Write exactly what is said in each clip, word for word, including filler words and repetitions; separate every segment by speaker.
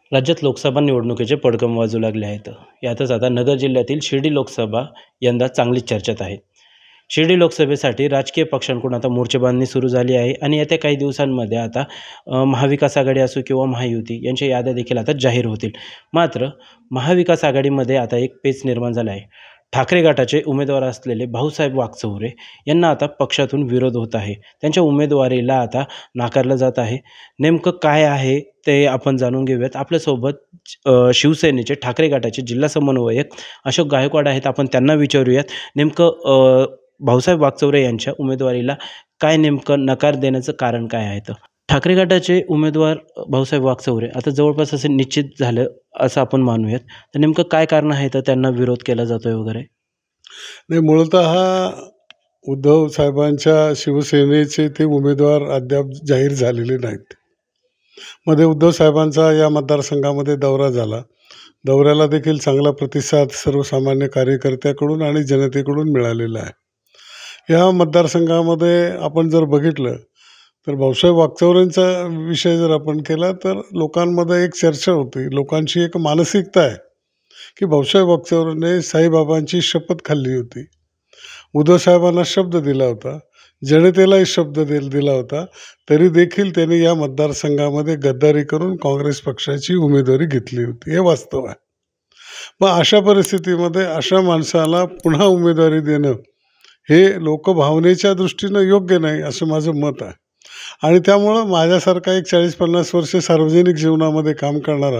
Speaker 1: राज्यात लोकसभा निवडणुकीचे पडघम वाजू लागले आहेत. यातच आता नगर जिल्ह्यातील शिर्डी लोकसभा यंदा चांगलीच चर्चेत आहे. शिर्डी लोकसभेसाठी राजकीय पक्षांकडून आता मोर्चेबांधणी सुरू झाली आहे आणि येत्या काही दिवसांमध्ये आता अ, महाविकास आघाडी असो किंवा महायुती यांच्या याद्या देखील आता जाहीर होतील. मात्र महाविकास आघाडीमध्ये आता एक पेच निर्माण झाला आहे. ठाकरे गटाचे उमेदवार असलेले भाऊसाहेब वागचौरे यांना आता पक्षातून विरोध होत आहे. त्यांच्या उमेदवारीला आता नाकारलं जात आहे. नेमकं काय आहे ते आपण जाणून घेऊयात. आपल्यासोबत अ, शिवसेनेचे ठाकरे गटाचे जिल्हा समन्वयक अशोक गायकवाड आहेत. आपण त्यांना विचारूयात नेमकं अ, भाऊसाहेब वागचौरे यांच्या उमेदवारीला काय नेमकं नकार देण्याचं कारण काय आहे? तर ठाकरे गटाचे उमेदवार अ, भाऊसाहेब वागचौरे आता जवळपास असं निश्चित झालं असं आपण मानूयात. तर नेमकं काय कारण आहे तर त्यांना विरोध केला जातोय वगैरे?
Speaker 2: नाही, मूळतः उद्धव साहेबांच्या शिवसेनेचे ते उमेदवार अद्याप जाहीर झालेले नाहीत. मध्ये उद्धव साहेबांचा या मतदारसंघामध्ये दौरा झाला. दौऱ्याला देखील चांगला प्रतिसाद सर्वसामान्य कार्यकर्त्याकडून आणि जनतेकडून मिळालेला आहे. या मतदारसंघामध्ये आपण जर बघितलं तर भाऊसाहेब वागचौरेंचा विषय जर आपण केला तर लोकांमध्ये एक चर्चा होती, लोकांची एक मानसिकता आहे की भाऊसाहेब वागचौरेने साईबाबांची शपथ खाल्ली होती, उद्धव साहेबांना शब्द दिला होता, जनतेलाही शब्द दिल दिला होता, तरी देखील त्यांनी या मतदारसंघामध्ये गद्दारी करून काँग्रेस पक्षाची उमेदवारी घेतली होती. हे वास्तव आहे. मग अशा परिस्थितीमध्ये अशा माणसाला पुन्हा उमेदवारी देणं हे लोकभावनेच्या दृष्टीनं योग्य नाही असं माझं मत आहे. आणि त्यामुळं माझ्यासारखा एक चाळीस पन्नास वर्ष सार्वजनिक जीवनामध्ये काम करणारा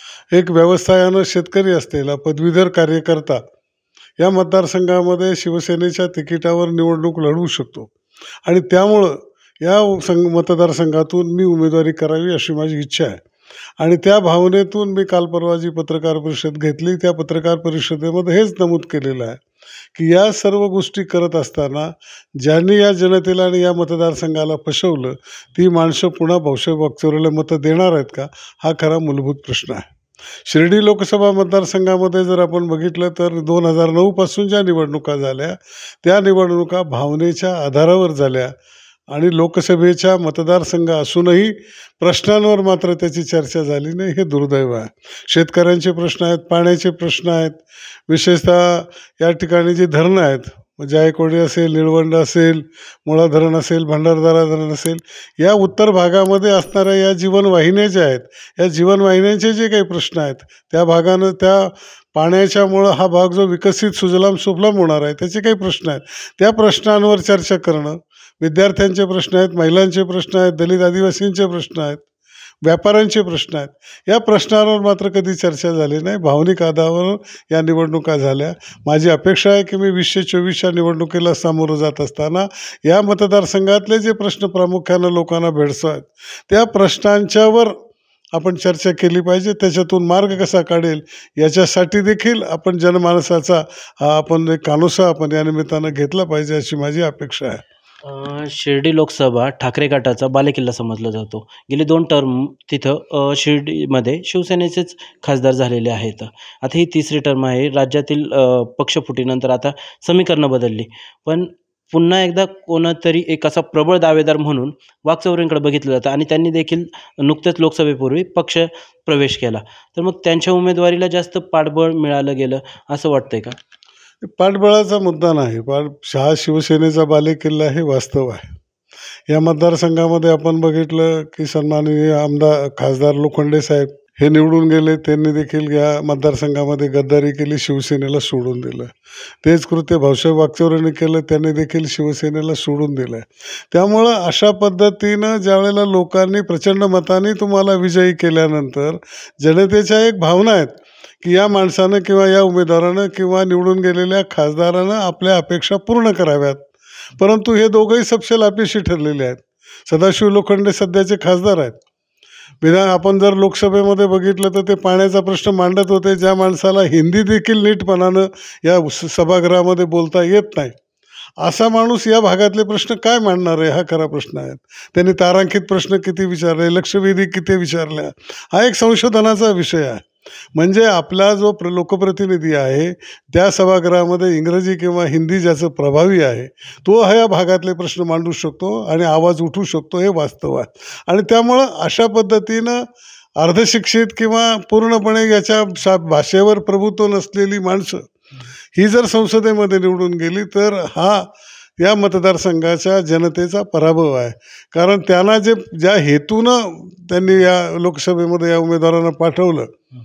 Speaker 2: एक व्यवसायानं शेतकरी असलेला पदवीधर कार्यकर्ता या मतदारसंघामध्ये शिवसेनेच्या तिकिटावर निवडणूक लढवू शकतो आणि त्यामुळं या संघ मतदारसंघातून मी उमेदवारी करावी अशी माझी इच्छा आहे. आणि त्या भावनेतून मी काल परवा जी पत्रकार परिषद घेतली त्या पत्रकार परिषदेमध्ये हेच नमूद केलेलं आहे की या सर्व गोष्टी करत असताना ज्यांनी या जनतेला आणि या मतदारसंघाला फसवलं ती माणसं पुन्हा भाऊसाहेब वागचौरेला मतं देणार आहेत का, हा खरा मूलभूत प्रश्न आहे. शिर्डी लोकसभा मतदारसंघामध्ये जर आपण बघितलं तर दोन हजार नऊपासून ज्या निवडणुका झाल्या त्या निवडणुका भावनेच्या आधारावर झाल्या आणि लोकसभेच्या मतदारसंघ असूनही प्रश्नांवर मात्र त्याची चर्चा झाली नाही. हे दुर्दैव आहे. शेतकऱ्यांचे प्रश्न आहेत, पाण्याचे प्रश्न आहेत, विशेषतः या ठिकाणी जी धरणं आहेत, जायकवाडी असेल, निळवंड असेल, मुळा धरण असेल, भंडारदरा धरण असेल, या उत्तर भागामध्ये असणाऱ्या या जीवनवाहिन्या ज्या आहेत, या जीवनवाहिन्यांचे जे काही प्रश्न आहेत त्या भागानं त्या पाण्याच्यामुळं हा भाग जो विकसित सुजलाम सुफलाम होणार आहे त्याचे काही प्रश्न आहेत, त्या प्रश्नांवर चर्चा करणं. विद्यार्थ्यांचे प्रश्न आहेत, महिलांचे प्रश्न आहेत, दलित आदिवासींचे प्रश्न आहेत, व्यापाऱ्यांचे प्रश्न आहेत, या प्रश्नांवर मात्र कधी चर्चा झाली नाही. भावनिक आधारावर या निवडणुका झाल्या. माझी अपेक्षा आहे की मी वीसशे चोवीसच्या निवडणुकीला सामोरं जात असताना या मतदारसंघातले जे प्रश्न प्रामुख्यानं लोकांना भेडसो आहेत त्या प्रश्नांच्यावर आपण चर्चा केली पाहिजे. त्याच्यातून मार्ग कसा काढेल याच्यासाठी देखील आपण जनमानसाचा हा आपण एक कानोसा आपण या निमित्तानं घेतला पाहिजे अशी माझी अपेक्षा आहे.
Speaker 1: अ, शिर्डी लोकसभा ठाकरे गटाचा बालेकिल्ला समजला जातो. गेली दोन टर्म तिथं अ, शिर्डीमध्ये शिवसेनेचेच खासदार झालेले आहेत. आता ही तिसरी टर्म आहे. राज्यातील अ, पक्षफुटीनंतर आता समीकरणं बदलली. पण पुन्हा एकदा कोणतरी एक असा प्रबळ दावेदार म्हणून वागचौरेंकडे बघितलं जातं आणि त्यांनी देखील नुकत्याच लोकसभेपूर्वी पक्ष प्रवेश केला. तर मग त्यांच्या उमेदवारीला जास्त पाठबळ मिळालं गेलं असं वाटतंय का?
Speaker 2: पाठबळाचा मुद्दा नाही. पाठ हा शिवसेनेचा बालेकिल्ला हे वास्तव आहे. या मतदारसंघामध्ये आपण बघितलं की सन्माननीय आमदार खासदार लोखंडे साहेब हे निवडून गेले. त्यांनी देखील या मतदारसंघामध्ये गद्दारी केली, शिवसेनेला सोडून दिलं. तेच कृत्य भाऊसाहेब वागचौरेने केलं, त्यांनी देखील शिवसेनेला सोडून दिलं. त्यामुळं अशा पद्धतीनं ज्यावेळेला लोकांनी प्रचंड मताने तुम्हाला विजयी केल्यानंतर जनतेच्या एक भावना आहेत की या माणसानं किंवा या उमेदवारानं किंवा निवडून गेलेल्या खासदारानं आपल्या अपेक्षा पूर्ण कराव्यात. परंतु हे दोघंही सपशेल अपयशी ठरलेले आहेत. सदाशिव लोखंडे सध्याचे खासदार आहेत. विधान आपण जर लोकसभेमध्ये बघितलं तर ते पाण्याचा प्रश्न मांडत होते. ज्या माणसाला हिंदी देखील नीटपणानं या सभागृहामध्ये बोलता येत नाही असा माणूस या भागातले प्रश्न काय मांडणार आहे, हा खरा प्रश्न आहे. त्यांनी तारांकित प्रश्न किती विचारले, लक्षवेधी किती विचारल्या, हा एक संशोधनाचा विषय आहे. म्हणजे आपला जो प्र लोकप्रतिनिधी आहे त्या सभागृहामध्ये इंग्रजी किंवा हिंदी ज्याचं प्रभावी आहे तो ह्या भागातले प्रश्न मांडू शकतो आणि आवाज उठू शकतो, हे वास्तव आहे. आणि त्यामुळं अशा पद्धतीनं अर्धशिक्षित किंवा पूर्णपणे याच्या शा भाषेवर प्रभुत्व नसलेली माणसं ही जर संसदेमध्ये निवडून गेली तर हा या मतदारसंघाच्या जनतेचा पराभव आहे. कारण त्यांना जे ज्या हेतूनं त्यांनी या लोकसभेमध्ये या उमेदवारांना पाठवलं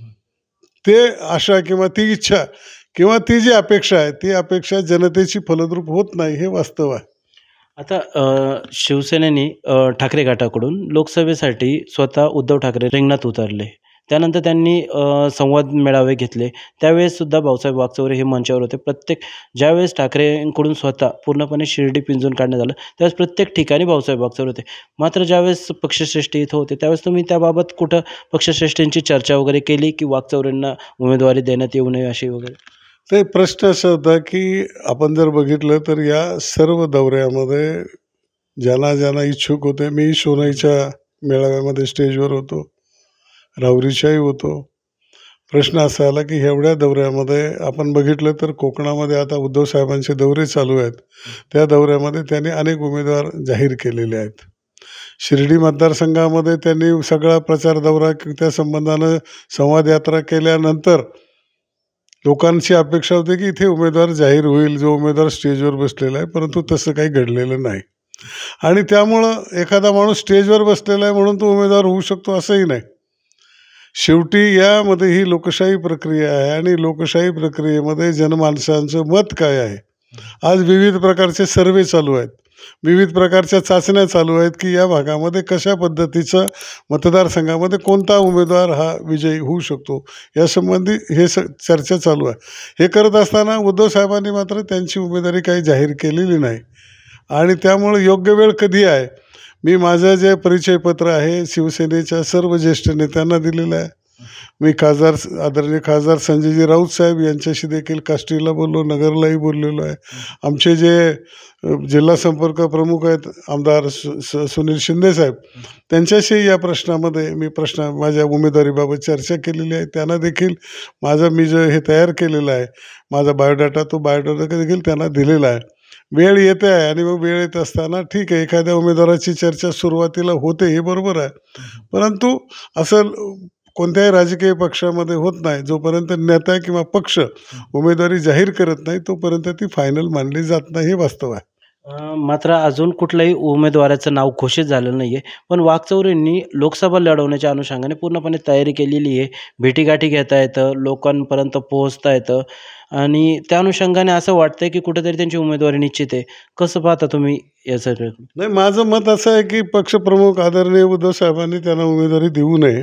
Speaker 2: ते आशा किंवा ती इच्छा किंवा ती जी अपेक्षा आहे ती अपेक्षा जनतेची फलद्रूप होत नाही, हे वास्तव आहे.
Speaker 1: आता अ, शिवसेनेने अ, ठाकरे गटाकडून लोकसभेसाठी स्वतः उद्धव ठाकरे रिंगणात उतरले. त्यानंतर त्यांनी अ, संवाद मेळावे घेतले. त्यावेळेससुद्धा भाऊसाहेब वागचौरे हे मंचावर होते. प्रत्येक ज्यावेळेस ठाकरेंकडून स्वतः पूर्णपणे शिर्डी पिंजून काढण्यात आलं त्यावेळेस प्रत्येक ठिकाणी भाऊसाहेब वागचौरे होते. मात्र ज्यावेळेस पक्षश्रेष्ठी इथं होते त्यावेळेस तुम्ही त्याबाबत कुठं पक्षश्रेष्ठींची चर्चा वगैरे केली की वागचौरेंना उमेदवारी देण्यात येऊ नये अशी वगैरे?
Speaker 2: तर प्रश्न असा होता की आपण जर बघितलं तर या सर्व दौऱ्यामध्ये ज्यांना ज्यांना इच्छुक होते, मी सोनाईच्या मेळाव्यामध्ये स्टेजवर होतो, राहुरीच्याही होतो. प्रश्न असा आला की एवढ्या दौऱ्यामध्ये आपण बघितलं तर कोकणामध्ये आता उद्धव साहेबांचे दौरे चालू आहेत. त्या दौऱ्यामध्ये त्यांनी अनेक उमेदवार जाहीर केलेले आहेत. शिर्डी मतदारसंघामध्ये त्यांनी सगळा प्रचार दौरा त्या संबंधानं संवाद यात्रा केल्यानंतर लोकांची अपेक्षा होती की इथे उमेदवार जाहीर होईल, जो उमेदवार स्टेजवर बसलेला आहे, परंतु तसं काही घडलेलं नाही. आणि त्यामुळं एखादा माणूस स्टेजवर बसलेला आहे म्हणून तो उमेदवार होऊ शकतो असंही नाही. शेवटी यामध्ये ही लोकशाही प्रक्रिया आहे आणि लोकशाही प्रक्रियेमध्ये जनमानसांचं मत काय आहे. आज विविध प्रकारचे सर्वे चालू आहेत, विविध प्रकारच्या चाचण्या चालू आहेत की या भागामध्ये कशा पद्धतीचा मतदारसंघामध्ये कोणता उमेदवार हा विजयी होऊ शकतो यासंबंधी हे स चर्चा चालू आहे. हे करत असताना उद्धव साहेबांनी मात्र त्यांची उमेदवारी काही जाहीर केलेली नाही. आणि त्यामुळे योग्य वेळ कधी आहे, मी माझं जे परिचयपत्र आहे शिवसेनेच्या सर्व ज्येष्ठ नेत्यांना दिलेलं आहे. मी खासदार आदरणीय खासदार संजयजी राऊत साहेब यांच्याशी देखील काष्टीला बोललो, नगरलाही बोललेलो आहे. आमचे जे जिल्हा संपर्क प्रमुख आहेत आमदार सु सुनील शिंदे साहेब, त्यांच्याशी या प्रश्नामध्ये मी प्रश्न माझ्या उमेदवारीबाबत चर्चा केलेली आहे. त्यांना देखील माझं मी जे हे तयार केलेलं आहे माझा बायोडाटा, तो बायोडाटा देखील त्यांना दिलेला आहे. वेळ येते आहे आणि मग वेळ येत असताना ठीक आहे एखाद्या उमेदवाराची चर्चा सुरुवातीला होते हे बरोबर आहे, परंतु असं कोणत्याही राजकीय पक्षामध्ये होत नाही. जोपर्यंत नेता किंवा पक्ष उमेदवारी जाहीर करत नाही तोपर्यंत ती फायनल मानली जात नाही, हे वास्तव आहे.
Speaker 1: मात्र अजून कुठल्याही उमेदवाराचं नाव घोषित झालं नाही आहे, पण वागचौरेंनी लोकसभा लढवण्याच्या अनुषंगाने पूर्णपणे तयारी केलेली आहे. भेटीगाठी घेता येतं, लोकांपर्यंत पोहोचता येतं आणि त्या अनुषंगाने असं वाटतंय की कुठेतरी त्यांची उमेदवारी निश्चित आहे. कसं पाहता तुम्ही या सगळं?
Speaker 2: नाही, माझं मत असं आहे की पक्षप्रमुख आदरणीय उद्धव साहेबांनी त्यांना उमेदवारी देऊ नये.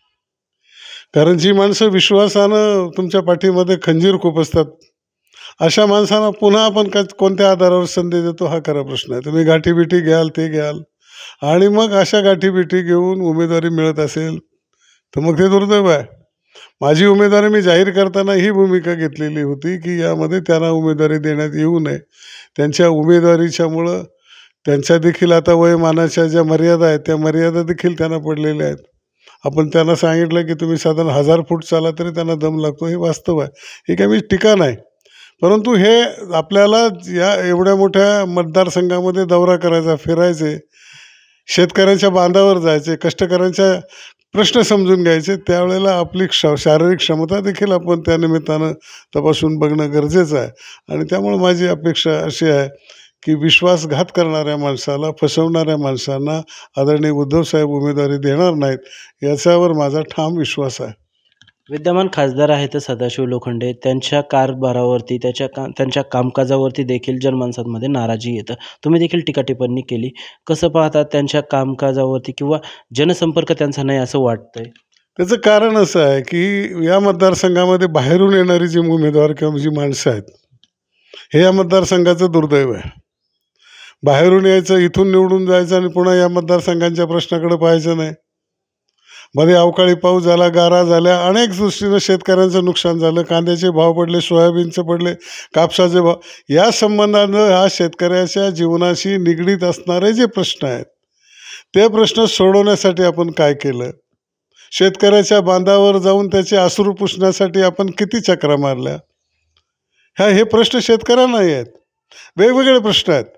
Speaker 2: कारण जी माणसं विश्वासानं तुमच्या पाठीमध्ये खंजीर खुपसतात अशा माणसांना पुन्हा आपण का कोणत्या आधारावर संधी देतो हा खरा प्रश्न आहे. तुम्ही गाठीबिठी घ्याल ते घ्याल आणि मग अशा गाठीबिठी घेऊन उमेदवारी मिळत असेल तर मग ते दुर्दैव आहे. माझी उमेदवारी मी जाहीर करताना ही भूमिका घेतलेली होती की यामध्ये त्यांना उमेदवारी देण्यात येऊ नये. त्यांच्या उमेदवारीच्यामुळं त्यांच्या देखील आता वयोमानाच्या ज्या मर्यादा आहेत त्या मर्यादा देखील त्यांना पडलेल्या आहेत. आपण त्यांना सांगितलं की तुम्ही साधारण हजार फूट चाला तरी त्यांना दम लागतो, हे वास्तव आहे. हे काही मी टीका नाही, परंतु हे आपल्याला या एवढ्या मोठ्या मतदारसंघामध्ये दौरा करायचा, फिरायचे, शेतकऱ्यांच्या बांधावर जायचे, कष्टकऱ्यांच्या प्रश्न समजून घ्यायचे, त्यावेळेला आपली क्ष शारीरिक क्षमता देखील आपण त्या निमित्तानं तपासून बघणं गरजेचं आहे. आणि त्यामुळे माझी अपेक्षा अशी आहे की विश्वासघात करणाऱ्या माणसाला, फसवणाऱ्या माणसांना आदरणीय उद्धव साहेब उमेदवारी देणार नाहीत याच्यावर माझा ठाम विश्वास आहे.
Speaker 1: विद्यमान खासदार आहेत सदाशिव लोखंडे, त्यांच्या कारभारावरती त्याच्या का त्यांच्या कामकाजावरती देखील जनमानसांमध्ये नाराजी येतं. तुम्ही देखील टीका टिप्पणी केली. कसं पाहता त्यांच्या कामकाजावरती किंवा जनसंपर्क त्यांचा नाही असं वाटतंय?
Speaker 2: त्याचं कारण असं आहे की या मतदारसंघामध्ये बाहेरून येणारी जी उमेदवार किंवा जी माणसं आहेत हे या मतदारसंघाचं दुर्दैव आहे. बाहेरून यायचं, इथून निवडून जायचं आणि पुन्हा या मतदारसंघांच्या प्रश्नाकडे पाहायचं नाही. मध्ये अवकाळी पाऊस झाला, गारा झाल्या, अनेक दृष्टीनं शेतकऱ्यांचं नुकसान झालं, कांद्याचे भाव पडले, सोयाबीनचे पडले, कापसाचे भाव, या संबंधानं हा शेतकऱ्याच्या जीवनाशी निगडीत असणारे जे प्रश्न आहेत ते प्रश्न सोडवण्यासाठी आपण काय केलं, शेतकऱ्याच्या बांधावर जाऊन त्याचे अश्रू पुसण्यासाठी आपण किती चक्रा मारल्या, ह्या हे प्रश्न शेतकऱ्यांनाही आहेत. वेगवेगळे प्रश्न आहेत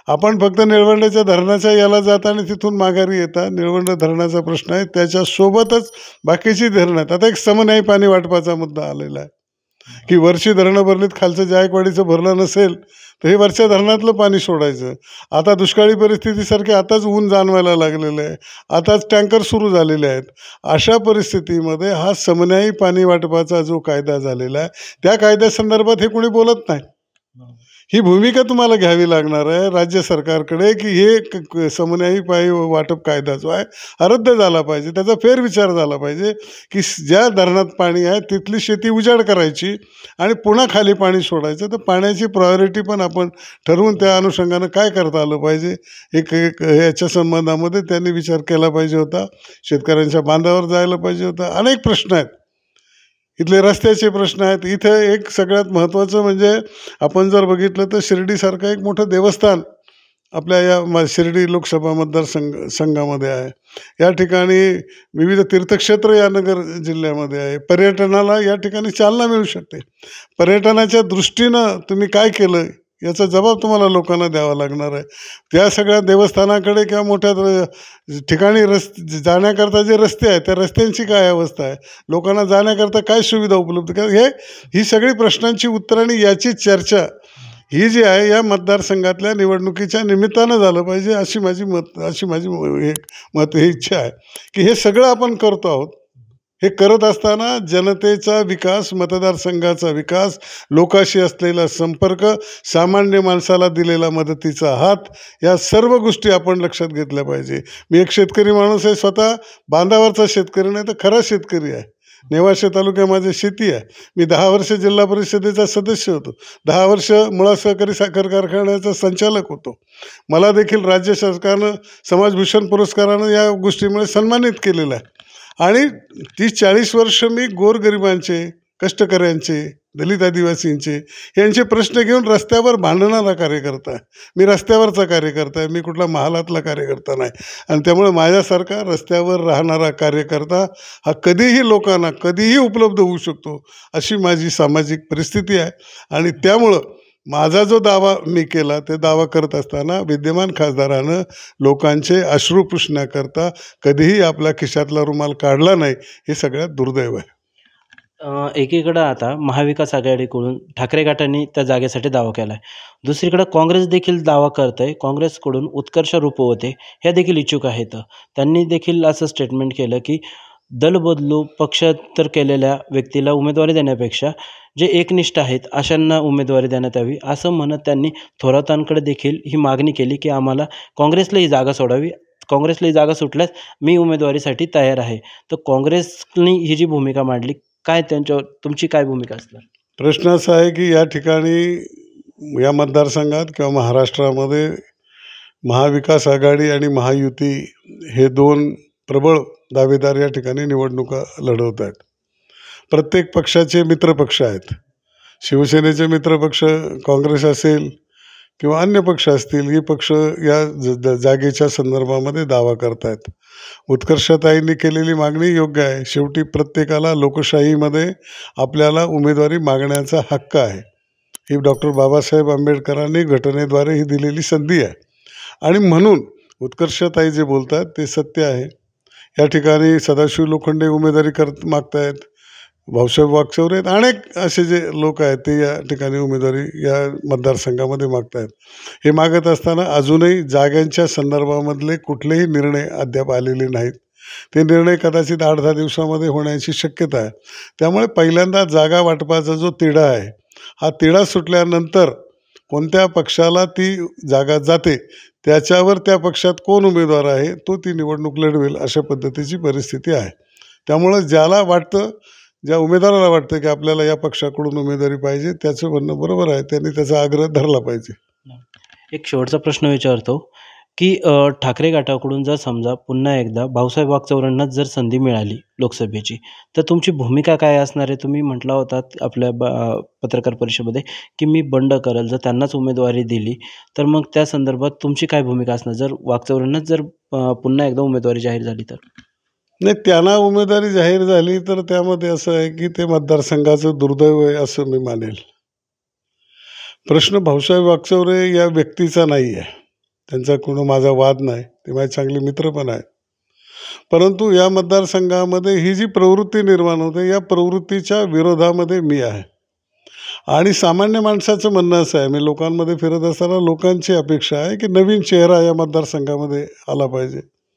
Speaker 2: आपण फक्त निळवंड्याच्या धरणाच्या याला जाता आणि तिथून माघारी येता. निळवंड धरणाचा प्रश्न आहे, त्याच्यासोबतच बाकीची धरणं आहेत. आता एक समन्यायी पाणी वाटपाचा मुद्दा आलेला आहे की वरची धरणं भरलीत, खालचं जायकवाडीचं भरलं नसेल तर हे वरच्या धरणातलं पाणी सोडायचं. आता दुष्काळी परिस्थितीसारखे आताच ऊन जाणवायला लागलेलं आहे, आताच टँकर सुरू झालेले आहेत. अशा परिस्थितीमध्ये हा समन्यायी पाणी वाटपाचा जो कायदा झालेला आहे त्या कायद्यासंदर्भात हे कोणी बोलत नाही. ही भूमिका तुम्हाला घ्यावी लागणार आहे राज्य सरकारकडे की हे समन्यायी पाणी वाटप कायदा जो आहे हा रद्द झाला पाहिजे. त्याचा फेरविचार झाला पाहिजे की ज्या धरणात पाणी आहे तिथली शेती उजाड करायची आणि पुन्हा खाली पाणी सोडायचं. तर पाण्याची प्रायोरिटी पण आपण ठरवून त्या अनुषंगानं काय करता आलं पाहिजे एक एक याच्या संबंधामध्ये त्यांनी विचार केला पाहिजे होता. शेतकऱ्यांच्या बांधावर जायला पाहिजे होता. अनेक प्रश्न आहेत, इथले रस्त्याचे प्रश्न आहेत. इथं एक सगळ्यात महत्त्वाचं म्हणजे आपण जर बघितलं तर शिर्डीसारखं एक मोठं देवस्थान आपल्या या म शिर्डी लोकसभा मतदारसंघ संघामध्ये आहे. या ठिकाणी विविध तीर्थक्षेत्र या नगर जिल्ह्यामध्ये आहे. पर्यटनाला या ठिकाणी चालना मिळू शकते. पर्यटनाच्या दृष्टीनं तुम्ही काय केलं याचा जबाब तुम्हाला लोकांना द्यावा लागणार आहे. त्या सगळ्या देवस्थानाकडे किंवा मोठ्या ठिकाणी रस् जाण्याकरता जे रस्ते आहेत त्या रस्त्यांची काय अवस्था आहे, लोकांना जाण्याकरता काय सुविधा उपलब्ध कर, हे ही सगळी प्रश्नांची उत्तरं आणि याची चर्चा ही जी आहे या मतदारसंघातल्या निवडणुकीच्या निमित्तानं झालं पाहिजे अशी माझी मत अशी माझी एक मत ही इच्छा आहे की हे सगळं आपण करतो आहोत. हे करत असताना जनतेचा विकास, मतदारसंघाचा विकास, लोकांशी असलेला संपर्क, सामान्य माणसाला दिलेला मदतीचा हात, या सर्व गोष्टी आपण लक्षात घेतल्या पाहिजे. मी एक शेतकरी माणूस आहे, स्वतः बांधावरचा शेतकरी नाही तर खरा शेतकरी आहे. नेवासे तालुक्यात माझी शेती आहे. मी दहा वर्ष जिल्हा परिषदेचा सदस्य होतो, दहा वर्ष मुळा सहकारी साखर कारखान्याचा संचालक होतो. मला देखील राज्य सरकारनं समाजभूषण पुरस्कारानं या गोष्टीमुळे सन्मानित केलेलं आहे. आणि तीस चाळीस वर्ष मी गोरगरिबांचे, कष्टकऱ्यांचे, दलित आदिवासींचे यांचे प्रश्न घेऊन रस्त्यावर भांडणारा कार्यकर्ता आहे. मी रस्त्यावरचा कार्यकर्ता आहे, मी कुठला महालातला कार्यकर्ता नाही. आणि त्यामुळे माझ्यासारखा रस्त्यावर राहणारा कार्यकर्ता हा कधीही लोकांना कधीही उपलब्ध होऊ शकतो अशी माझी सामाजिक परिस्थिती आहे. आणि त्यामुळं माझा जो दावा मी केला ते दावा करत असताना विद्यमान खासदारानं लोकांचे अश्रू पुसण्याकरता कधीही आपल्या खिशातला रुमाल काढला नाही, हे सगळ्यात दुर्दैव आहे.
Speaker 1: अ, एकीकडं आता महाविकास आघाडीकडून ठाकरे गटाने त्या जागेसाठी दावा केला आहे. दुसरीकडं काँग्रेस देखील दावा करत आहे. काँग्रेसकडून उत्कर्ष रुपवते ह्या देखील इच्छुक आहेत. त्यांनी देखील असं स्टेटमेंट केलं की दल बदलू पक्षांतर केलेल्या व्यक्तीला उमेदवारी देण्यापेक्षा जे एकनिष्ठ आहेत अशांना उमेदवारी देण्यात यावी असं म्हणत त्यांनी थोरातांकडे देखील ही मागणी केली की आम्हाला काँग्रेसला ही जागा सोडावी, काँग्रेसला ही जागा सुटल्यास मी उमेदवारीसाठी तयार आहे. तर काँग्रेसनी ही जी भूमिका मांडली, काय त्यांच्यावर तुमची काय भूमिका असणार?
Speaker 2: प्रश्न असा आहे की या ठिकाणी या मतदारसंघात किंवा महाराष्ट्रामध्ये महाविकास आघाडी आणि महायुती हे दोन प्रबळ दावेदार या ठिकाणी निवडणुका लढवत आहेत. प्रत्येक पक्षाचे मित्रपक्ष आहेत. शिवसेनेचे मित्रपक्ष काँग्रेस असेल किंवा अन्य पक्ष असतील, हे पक्ष या ज जागेच्या संदर्भामध्ये दावा करत आहेत. उत्कर्षताईंनी केलेली मागणी योग्य आहे. शेवटी प्रत्येकाला लोकशाहीमध्ये आपल्याला उमेदवारी मागण्याचा हक्क आहे. ही डॉक्टर बाबासाहेब आंबेडकरांनी घटनेद्वारे ही दिलेली संधी आहे. आणि म्हणून उत्कर्षताई जे बोलतात ते सत्य आहे. या ठिकाणी सदाशिव लोखंडे उमेदवारी करत मागतायत, भाऊसाहेब वागचौरे आहेत, अनेक असे जे लोक आहेत ते या ठिकाणी उमेदवारी या मतदारसंघामध्ये मागतायत. हे मागत असताना अजूनही जागांच्या संदर्भामधले कुठलेही निर्णय अद्याप आलेले नाहीत. ते निर्णय कदाचित आठ दहा दिवसामध्ये होण्याची शक्यता आहे. त्यामुळे पहिल्यांदा जागा वाटपाचा जो तिढा आहे, हा तिढा सुटल्यानंतर कोणत्या पक्षाला ती जागा जाते त्याच्यावर त्या पक्षात कोण उमेदवार आहे तो ती निवडणूक लढवेल अशा पद्धतीची परिस्थिती आहे. त्यामुळं ज्याला वाटतं, ज्या उमेदवाराला वाटतं की आपल्याला या पक्षाकडून उमेदवारी पाहिजे, त्याचं म्हणणं बरोबर आहे, त्यांनी त्याचा आग्रह धरला पाहिजे.
Speaker 1: एक शेवटचा प्रश्न विचारतो की अ, ठाकरे गटाकडून जर समजा पुन्हा एकदा भाऊसाहेब वागचौऱ्यांना जर संधी मिळाली लोकसभेची, तर तुमची भूमिका काय असणार आहे? तुम्ही म्हटला होतात आपल्या ब पत्रकार परिषदेमध्ये की मी बंड करेल जर त्यांनाच उमेदवारी दिली, तर मग त्या संदर्भात तुमची काय भूमिका असणार जर वागचौऱ्यांनाच जर अ, पुन्हा एकदा उमेदवारी जाहीर झाली तर?
Speaker 2: नाही, त्यांना उमेदवारी जाहीर झाली तर त्यामध्ये असं आहे की ते मतदारसंघाचं दुर्दैव आहे असं मी मानेल. प्रश्न भाऊसाहेब वागचौरे या व्यक्तीचा नाही आहे. त्यांच्याकडून माझा वाद नाही, ते माझे चांगले मित्र पण आहेत. परंतु या मतदारसंघामध्ये ही जी प्रवृत्ती निर्माण होते, या प्रवृत्तीच्या विरोधामध्ये मी आहे. आणि सामान्य माणसाचं म्हणणं असं आहे, मी लोकांमध्ये फिरत असताना लोकांची अपेक्षा आहे की नवीन चेहरा या मतदारसंघामध्ये आला पाहिजे.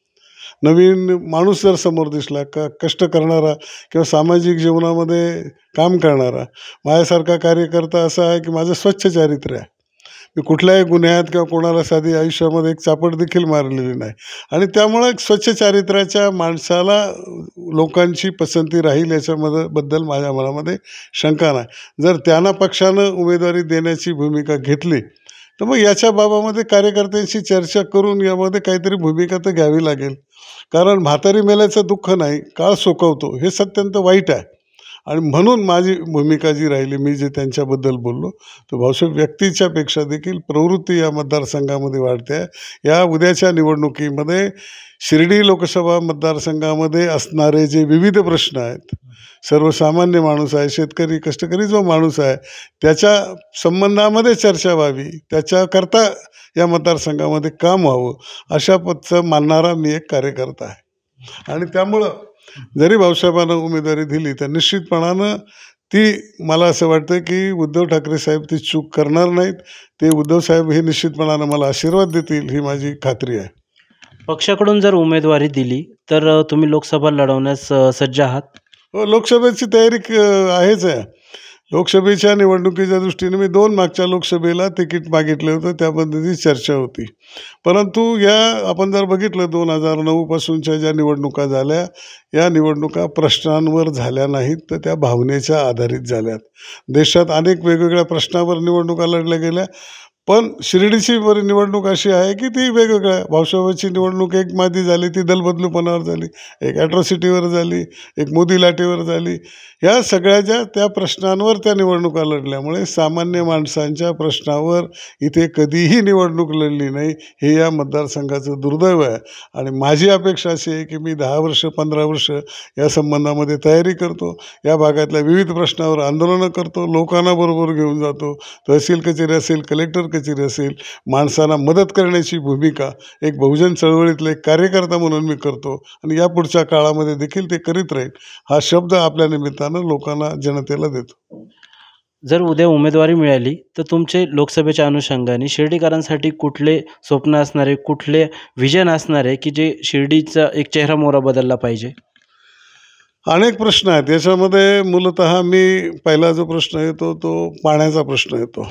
Speaker 2: नवीन माणूस जर समोर दिसला, का कष्ट करणारा किंवा सामाजिक जीवनामध्ये काम करणारा, माझ्यासारखा कार्यकर्ता असा आहे की माझं स्वच्छ चारित्र्य आहे. मी कुठल्याही गुन्ह्यात किंवा कोणाला साधी आयुष्यामध्ये एक चापट देखील मारलेली नाही. आणि त्यामुळं एक स्वच्छ चारित्र्याच्या माणसाला लोकांची पसंती राहील याच्यामध्ये बद्दल माझ्या मनामध्ये शंका नाही. जर त्यांना पक्षानं उमेदवारी देण्याची भूमिका घेतली तर मग याच्या बाबामध्ये कार्यकर्त्यांशी चर्चा करून यामध्ये काहीतरी भूमिका तर घ्यावी लागेल. कारण म्हातारी मेल्याचं दुःख नाही, काळ सोकवतो, हे अत्यंत वाईट आहे. आणि म्हणून माझी भूमिका जी राहिली, मी जे त्यांच्याबद्दल बोललो, तर भाऊसाहेब व्यक्तीच्या पेक्षा देखील प्रवृत्ती या मतदारसंघामध्ये वाढते आहे. या उद्याच्या निवडणुकीमध्ये शिर्डी लोकसभा मतदारसंघामध्ये असणारे जे विविध प्रश्न आहेत, सर्वसामान्य माणूस आहे, शेतकरी कष्टकरी जो माणूस आहे, त्याच्या संबंधामध्ये चर्चा व्हावी, त्याच्याकरता या मतदारसंघामध्ये काम व्हावं, अशा पद्धतीचं मानणारा मी एक कार्यकर्ता आहे. आणि त्यामुळं जरी भाऊसाहेबांना उमेदवारी दिली तर निश्चितपणानं ती, मला असं वाटतं की उद्धव ठाकरे साहेब ती चूक करणार नाहीत. ते उद्धव साहेब हे निश्चितपणानं मला आशीर्वाद देतील, ही माझी खात्री आहे.
Speaker 1: पक्षाकडून जर उमेदवारी दिली तर तुम्ही लोकसभा लढवण्यास सज्ज आहात?
Speaker 2: हो, लोकसभेची तयारी आहेच आहे. लोकसभेच्या निवडणुकीच्या दृष्टीने मी दोन मागच्या लोकसभेला तिकीट मागितलं होतं, त्या पद्धतीची चर्चा होती. परंतु या आपण जर बघितलं दोन हजार नऊपासूनच्या ज्या निवडणुका झाल्या, या निवडणुका प्रश्नांवर झाल्या नाहीत, तर त्या भावनेच्या आधारित झाल्यात. देशात अनेक वेगवेगळ्या प्रश्नावर निवडणुका लढल्या गेल्या, पण शिर्डीची बरी निवडणूक अशी आहे की ती वेगवेगळ्या, भाऊसाहेबांची निवडणूक एक मादी झाली, ती दलबदलूपणावर झाली, एक ॲट्रॉसिटीवर झाली, एक मोदी लाटेवर झाली. ह्या सगळ्या ज्या त्या प्रश्नांवर त्या निवडणुका लढल्यामुळे सामान्य माणसांच्या प्रश्नावर इथे कधीही निवडणूक लढली नाही, हे या मतदारसंघाचं दुर्दैव आहे. आणि माझी अपेक्षा अशी आहे की मी दहा वर्ष पंधरा वर्ष या संबंधामध्ये तयारी करतो, या भागातल्या विविध प्रश्नावर आंदोलनं करतो, लोकांना बरोबर घेऊन जातो, तहसील कचेरी असेल, कलेक्टर कचेरी असेल, माणसांना मदत करण्याची भूमिका एक बहुजन चळवळीतले एक कार्यकर्ता म्हणून मी करतो आणि या पुढच्या काळामध्ये देखील ते करीत राहील, हा शब्द आपल्या निमित्तानं लोकांना, जनतेला देतो.
Speaker 1: जर उद्या उमेदवारी मिळाली तर तुमचे लोकसभेच्या अनुषंगाने शिर्डीकरांसाठी कुठले स्वप्न असणारे, कुठले विजन असणारे की जे शिर्डीचा एक चेहरा मोहरा बदलला पाहिजे?
Speaker 2: अनेक प्रश्न आहेत याच्यामध्ये. मूलतः मी पहिला जो प्रश्न येतो तो पाण्याचा प्रश्न येतो.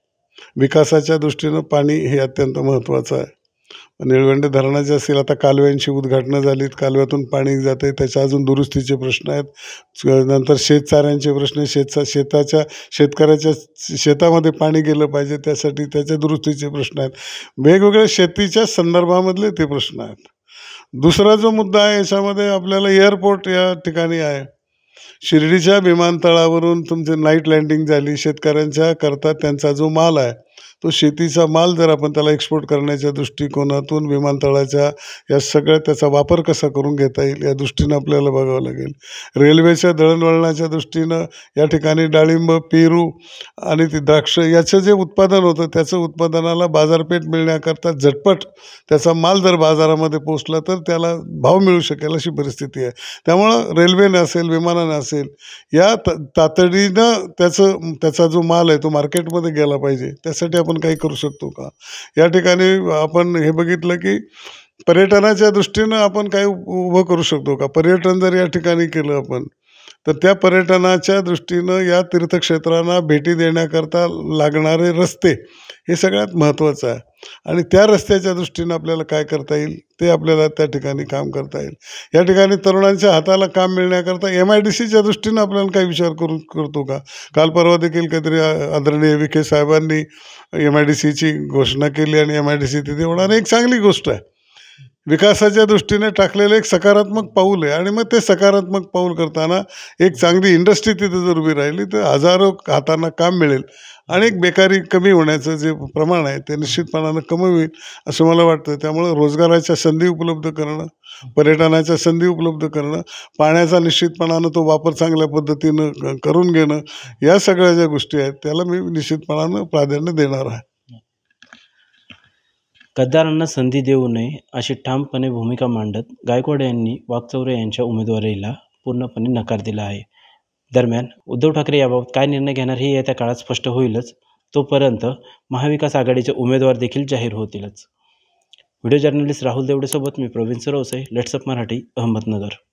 Speaker 2: विकासाच्या दृष्टीनं पाणी हे अत्यंत महत्त्वाचं आहे. निळवंडे धरणाचे असेल, आता कालव्यांची उद्घाटनं झालीत, कालव्यातून पाणी जाते, त्याच्या अजून दुरुस्तीचे प्रश्न आहेत. नंतर शेतचाऱ्यांचे प्रश्न, शेतचा शेताच्या शेतकऱ्याच्या शेतामध्ये पाणी गेलं पाहिजे, त्यासाठी त्याच्या दुरुस्तीचे प्रश्न आहेत. वेगवेगळ्या शेतीच्या संदर्भामधले ते प्रश्न आहेत. दुसरा जो मुद्दा आहे याच्यामध्ये आपल्याला एअरपोर्ट या ठिकाणी आहे. शिर्डीच्या विमानतळावरून तुमची नाईट लँडिंग झाली, शेतकऱ्यांच्या करता त्यांचा जो माल आहे, तो शेतीचा माल जर आपण त्याला एक्सपोर्ट करण्याच्या दृष्टिकोनातून विमानतळाच्या या सगळ्या त्याचा वापर कसा करून घेता येईल या दृष्टीनं आपल्याला बघावं लागेल. रेल्वेच्या दळणवळणाच्या दृष्टीनं या ठिकाणी डाळिंब, पेरू आणि ती द्राक्ष याचं जे उत्पादन होतं, त्याचं उत्पादनाला बाजारपेठ मिळण्याकरता झटपट त्याचा माल जर बाजारामध्ये पोचला तर त्याला भाव मिळू शकेल अशी परिस्थिती आहे. त्यामुळं रेल्वेनं असेल, विमानानं असेल, या त तातडीनं त्याचं त्याचा जो माल आहे तो मार्केटमध्ये गेला पाहिजे. त्यासाठी आपण काही करू शकतो का? या ठिकाणी आपण हे बघितलं की पर्यटनाच्या दृष्टीनं आपण काही उभं करू शकतो का? पर्यटन जर या ठिकाणी केलं आपण तर त्या पर्यटनाच्या दृष्टीनं या तीर्थक्षेत्रांना भेटी देण्याकरता लागणारे रस्ते हे सगळ्यात महत्त्वाचं आहे. आणि त्या रस्त्याच्या दृष्टीनं आपल्याला काय करता येईल ते आपल्याला त्या ठिकाणी काम करता येईल. या ठिकाणी तरुणांच्या हाताला काम मिळण्याकरता एम आय डी सीच्या दृष्टीनं आपल्याला काही विचार करू करतो का? काल परवा देखील काहीतरी आदरणीय विखे साहेबांनी एम आय डी सीची घोषणा केली आणि एम आय डी सी तिथे होणार एक चांगली गोष्ट आहे. विकासाच्या दृष्टीने टाकलेलं एक सकारात्मक पाऊल आहे. आणि मग ते सकारात्मक पाऊल करताना एक चांगली इंडस्ट्री तिथे जर उभी राहिली तर हजारो हातांना काम मिळेल आणि एक बेकारी कमी होण्याचं जे प्रमाण आहे ते निश्चितपणानं कमी होईल असं मला वाटतं. त्यामुळं रोजगाराच्या संधी उपलब्ध करणं, पर्यटनाच्या संधी उपलब्ध करणं, पाण्याचा निश्चितपणानं तो वापर चांगल्या पद्धतीनं करून घेणं, या सगळ्या ज्या गोष्टी आहेत त्याला मी निश्चितपणानं प्राधान्य देणार आहे.
Speaker 1: गद्दारांना संधी देऊ नये अशी ठामपणे भूमिका मांडत गायकवाड यांनी वाकचौरे यांच्या उमेदवारीला पूर्णपणे नकार दिला आहे. दरम्यान उद्धव ठाकरे याबाबत काय निर्णय घेणार हे येत्या काळात स्पष्ट होईलच. तोपर्यंत महाविकास आघाडीचे उमेदवार देखील जाहीर होतीलच. व्हिडिओ जर्नलिस्ट राहुल देवडेसोबत मी प्रवीण सरवसे, लेट्सअप मराठी, अहमदनगर.